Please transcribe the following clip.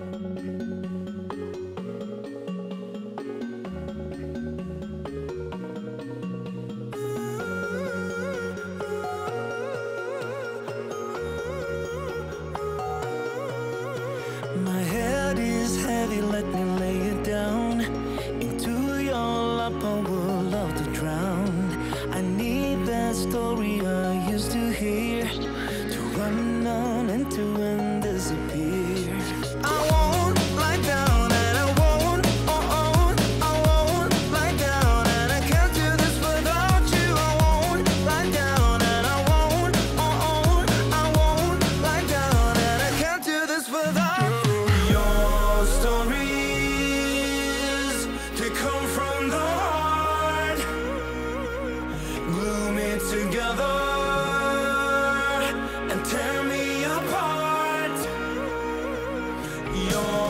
My head is heavy, let me lay it down. Into your lap I would love to drown. I need that story I used to hear, to run on and to end disappear. I won't lie down and I won't, I won't lie down, and I can't do this without you. I won't lie down and I won't, I won't lie down, and I can't do this without you. Your stories, they come from the heart, glue me together and tear me apart. Your